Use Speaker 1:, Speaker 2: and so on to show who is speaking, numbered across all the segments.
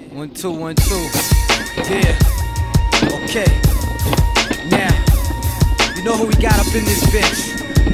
Speaker 1: 1 2 1 2. Yeah. Okay. Now, you know who we got up in this bitch?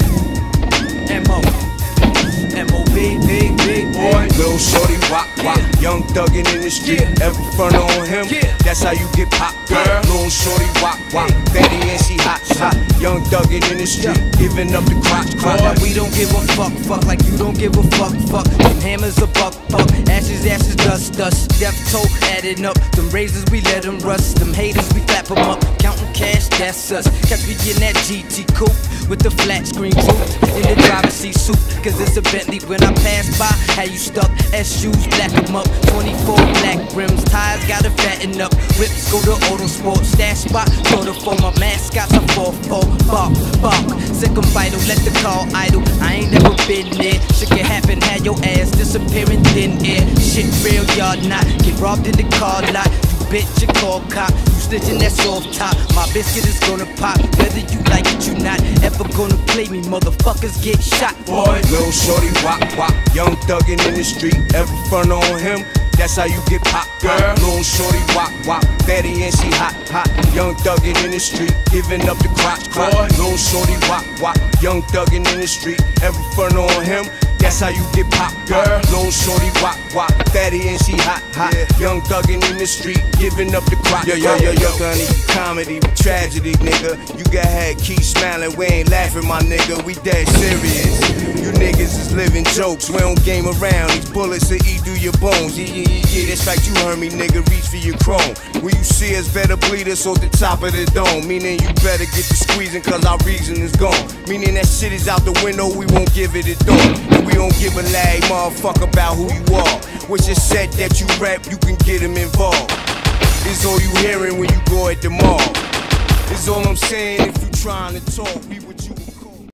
Speaker 1: M.O.B. big boy.
Speaker 2: Lil' shorty, wop, wop, young thuggin' in the street. Ever front on him? That's how you get pop, girl. Lil' shorty, wop, wop, fatty and she hot, hot. Young thuggin' in the street, giving up the crotch.
Speaker 1: We don't give a fuck, like you don't give a fuck. Them hammers a buck, ashes, dust. Death toe adding up. Them razors we let them rust. Them haters we clap them up. Counting cash, that's us. Catch me in that GT coupe with the flat screen roof in the driver's seat suit. Cause it's a Bentley when I pass by. How you stuck? S-shoes, black them up. 24 black rims, tires gotta fatten up. Whips go to Auto Sport, stash spot. Total for my mascots, a 4-4. Bark, sick 'em vital, let the car idle. I ain't never been there. Shit can happen, had your ass disappearing thin air. Shit real, y'all not. Get robbed in the car lot. You bitch, you call cop. You snitching, that's off top. My biscuit is gonna pop. Whether you like it, you not ever gonna play me. Motherfuckers get shot, boy.
Speaker 2: Lil' shorty, wop, wop, young thuggin' in the street. Ever front on him? That's how you get pop, girl. Lil' shorty, wop, wop, fatty and she hot, hot. Young thuggin' in the street, giving up the crotch. Lil' shorty, wop, wop, young thuggin' in the street. Ever front on him? That's how you get pop, girl. Lil' shorty, wop, wop, fatty and she hot, hot. Young thuggin' in the street, giving up the crotch. Yo, honey, comedy with tragedy, nigga. You got had keep smiling, we ain't laughing, my nigga. We dead serious. You niggas is living jokes, we don't game around. These bullets will eat through your bones. Yeah, that's right, you heard me, nigga. Reach for your chrome. When you see us, better bleed us off the top of the dome. Meaning you better get to squeezing, cause our reason is gone. Meaning that shit is out the window, we won't give it a thought. And we don't give a lag, motherfucker, about who you are. What you said that you rap, you can get him involved. It's all you hearing when you go at the mall. It's all I'm saying if you trying to talk, be with